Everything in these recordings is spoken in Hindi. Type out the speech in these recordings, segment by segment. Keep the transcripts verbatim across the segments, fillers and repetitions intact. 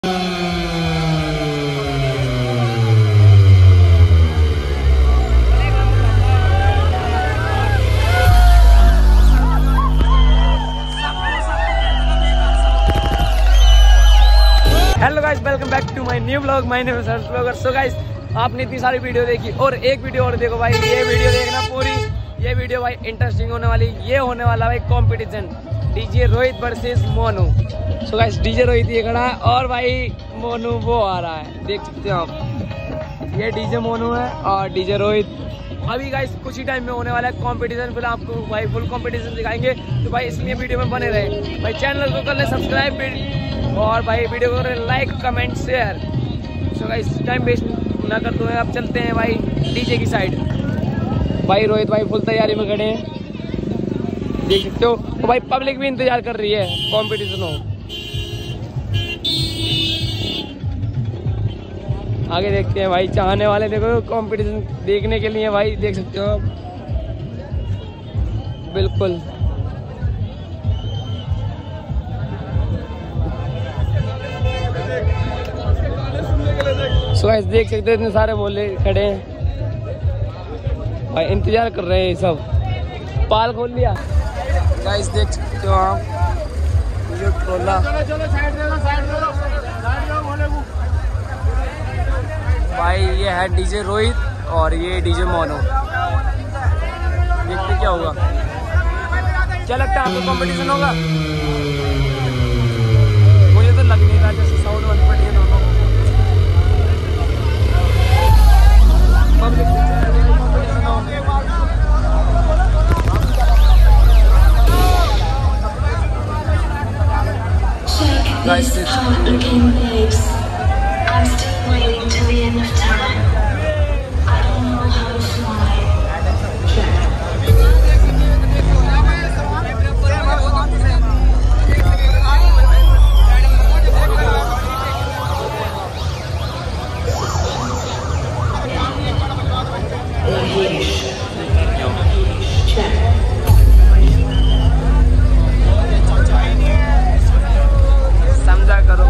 Hello guys, welcome back to my new vlog. My name is Harsh blogger. So guys, आपने इतनी सारी वीडियो देखी और एक वीडियो और देखो भाई, ये वीडियो देखना पूरी। ये वीडियो भाई इंटरेस्टिंग होने वाली। ये होने वाला भाई competition, DJ Rohit versus Monu. So guys, DJ Rohit ये खड़ा है और भाई मोनू वो आ रहा है, देख सकते हो आप। ये डीजे मोनू है और डीजे रोहित। अभी गाइस कुछ ही टाइम में होने वाला है कंपटीशन। फिर आपको भाई फुल कंपटीशन दिखाएंगे, तो भाई इसलिए वीडियो में बने रहे। भाई चैनल को कर ले सब्सक्राइब और भाई वीडियो को करें like comment share. So guys, time waste ना करते हुए अब चलते हैं भाई डीजे की साइड। भाई रोहित भाई फुल तैयारी में खड़े हैं, देख सकते हो। तो भाई पब्लिक भी इंतजार कर रही है कंपटीशन हो। आगे देखते हैं भाई, चाहने वाले देखो कंपटीशन देखने के लिए भाई, देख सकते हो आप। बिल्कुल सो गाइस, देख सकते हो इतने सारे बोले खड़े हैं भाई, इंतजार कर रहे हैं सब। पाल खोल लिया गाइस, देख सकते हो आप। ये टोला भाई, ये है डीजे रोहित और ये डीजे मोनू। देखते क्या होगा, क्या लगता है आपको कंपटीशन होगा? मुझे तो लग नहीं रहा जैसे साउंड वन पड़ी है दोनों। पब्लिक कंपटीशन हो guys, I'm still waiting to the end of time. I don't know how to fly. समझा करो।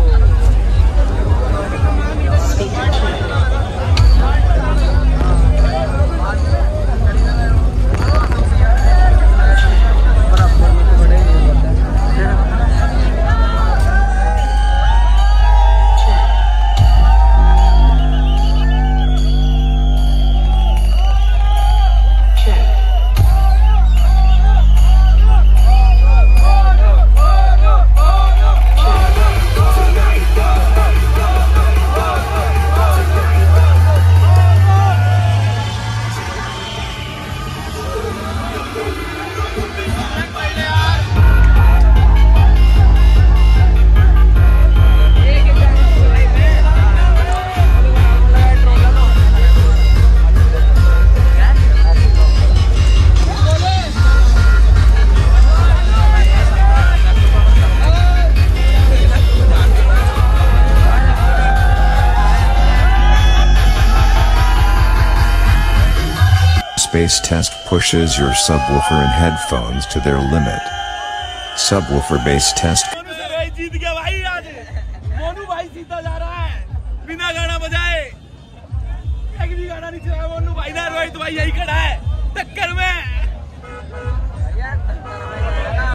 Space test pushes your subwoofer and headphones to their limit. Subwoofer bass test. जीत गया भाई आज। मोनू भाई जीता जा रहा है बिना गाना बजाए। एक भी गाना नहीं चलाया मोनू भाई ने। रोहित भाई यही खड़ा है टक्कर में।